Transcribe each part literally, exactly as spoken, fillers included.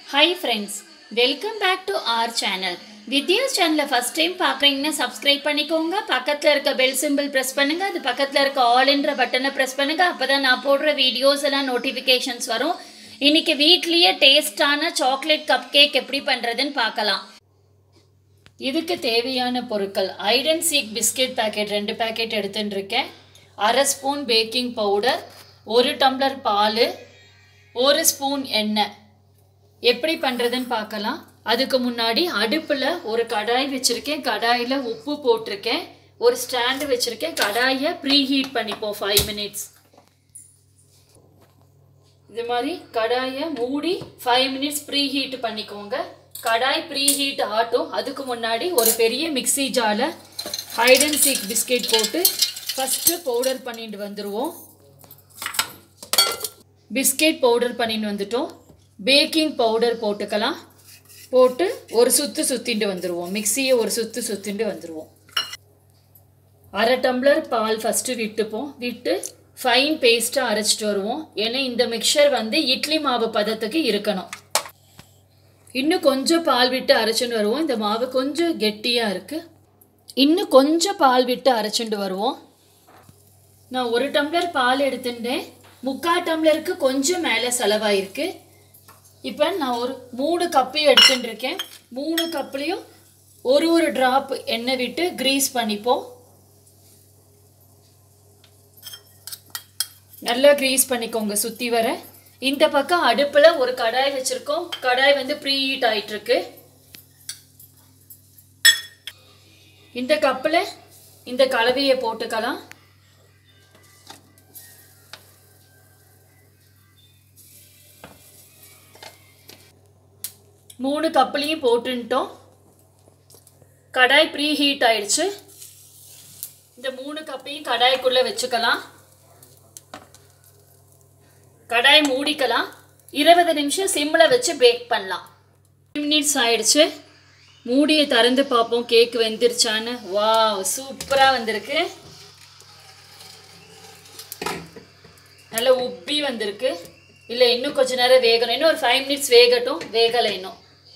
Hi friends, welcome back to our channel. Vidya's channel first time பார்க்கறீங்கன்னா subscribe பண்ணிக்கோங்க. பக்கத்துல இருக்க bell symbol press பண்ணுங்க. அது பக்கத்துல இருக்க all என்ற பட்டனை press பண்ணுங்க. அப்பதான் நான் போடுற வீடியோஸ் எல்லாம் notifications வரும். இன்னைக்கு வீட்லயே டேஸ்டான சாக்லேட் கப் கேக் எப்படி பண்றதுன்னு பார்க்கலாம். இதுக்கு தேவையான பொருட்கள் hide and seek biscuit packet ரெண்டு பாக்கெட் எடுத்துட்டு இருக்கேன். அரை ஸ்பூன் பேக்கிங் பவுடர், ஒரு டம்ளர் பால், ஒரு ஸ்பூன் எண்ணெய். எப்படி பண்றதுன்னு பார்க்கலாம். அதுக்கு முன்னாடி அடுப்புல ஒரு கடாய் வச்சிருக்கேன். கடாயில உப்பு போட்டுருக்கேன். ஒரு ஸ்டாண்ட் வச்சிருக்கேன். கடாயை ப்ரீ ஹீட் பண்ணிப்போம் five minutes. இது மாதிரி கடாயை மூடி five minutes ப்ரீ ஹீட் பண்ணிக்கோங்க. கடாய் ப்ரீ ஹீட் ஆட்டும். அதுக்கு முன்னாடி ஒரு பெரிய மிக்ஸி ஜார்ல ஹைட் அண்ட் சீக் பிஸ்கட் போட்டு ஃபர்ஸ்ட் பவுடர் பண்ணிட்டு வந்துருவோம். பிஸ்கட் பவுடர் பண்ணிட்டு வந்துட்டோம். பேக்கிங் பவுடர் போட்டுக்கலாம். போட்டு ஒரு சுத்து சுத்திட்டு வந்துருவோம். மிக்ஸியை ஒரு சுத்து சுத்திட்டு வந்துருவோம். அரை டம்ளர் பால் ஃபர்ஸ்ட் விட்டுப்போம். விட்டு ஃபைன் பேஸ்டா அரைச்சிட்டு வருவோம். ஏன்னா இந்த மிக்சர் வந்து இட்லி மாவு பதத்துக்கு இருக்கணும். இன்னும் கொஞ்சம் பால் விட்டு அரைச்சிட்டு வருவோம். இந்த மாவு கொஞ்சம் கெட்டியா இருக்கு. இன்னும் கொஞ்சம் பால் விட்டு அரைச்சிட்டு வருவோம். நான் ஒரு டம்ளர் பால் எடுத்துட்டேன். முக்கால் டம்ளருக்கு கொஞ்சம் மேலே செலவாயிருக்கு. இப்போ நான் ஒரு மூணு கப்பு எடுத்துட்டு இருக்கேன். மூணு கப்லையும் ஒரு ஒரு டிராப் எண்ணெய் விட்டு கிரீஸ் பண்ணிப்போம். நல்லா கிரீஸ் பண்ணிக்கோங்க சுற்றி வர. இந்த பக்கம் அடுப்பில் ஒரு கடாய் வச்சுருக்கோம். கடாய் வந்து ப்ரீ ஹீட் ஆகிட்டு இருக்கு. இந்த கப்பில் இந்த கலவையை போட்டுக்கலாம். மூணு கப்லையும் போட்டுட்டோம். கடாய் ப்ரீ ஹீட் ஆயிடுச்சு. இந்த மூணு கப்பையும் கடாய்க்குள்ளே வச்சுக்கலாம். கடாய் மூடிக்கலாம். இருபது நிமிஷம் சிம்மில் வச்சு பேக் பண்ணலாம். மினிட்ஸ் ஆயிடுச்சு. மூடியை திறந்து பார்ப்போம் கேக் வெந்துருச்சான்னு. வாவ், சூப்பராக வந்திருக்கு. நல்லா உப்பி வந்திருக்கு. இல்லை இன்னும் கொஞ்ச நேரம் வேகணும். இன்னும் ஒரு ஃபைவ் மினிட்ஸ் வேகட்டும். வேகலை இன்னும்.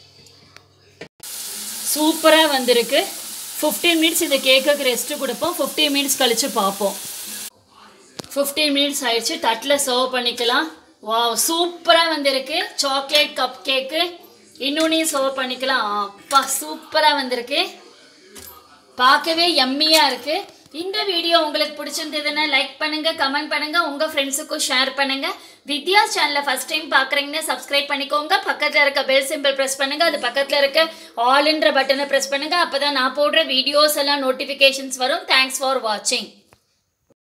சூப்பராக வந்திருக்கு. ஃபிஃப்டீன் மினிட்ஸ் இந்த கேக்குக்கு ரெஸ்ட்டு கொடுப்போம். ஃபிஃப்டீன் மினிட்ஸ் கழித்து பார்ப்போம். ஃபிஃப்டீன் மினிட்ஸ் ஆயிடுச்சு. தட்டில் சர்வ் பண்ணிக்கலாம். வாவ், சூப்பராக வந்திருக்கு சாக்லேட் கப் கேக்கு. இன்னொன்னையும் சர்வ் பண்ணிக்கலாம். அப்பா, சூப்பராக வந்திருக்கு. பார்க்கவே யம்மியாக இருக்குது. இந்த வீடியோ உங்களுக்கு பிடிச்சிருந்ததுன்னா லைக் பண்ணுங்க, கமெண்ட் பண்ணுங்க, உங்க ஃப்ரெண்ட்ஸுக்கும் ஷேர் பண்ணுங்க. வித்யாஸ் சேனலை ஃபர்ஸ்ட் டைம் பார்க்குறீங்கன்னா சப்ஸ்கிரைப் பண்ணிக்கோங்க. பக்கத்தில் இருக்க பெல் சிம்பிள் ப்ரெஸ் பண்ணுங்க. அது பக்கத்தில் இருக்க ஆல்ன்ற பட்டனை ப்ரெஸ் பண்ணுங்க. அப்பதான் நான் போடுற வீடியோஸ் எல்லாம் நோட்டிஃபிகேஷன்ஸ் வரும். தேங்க்ஸ் ஃபார் வாட்சிங்.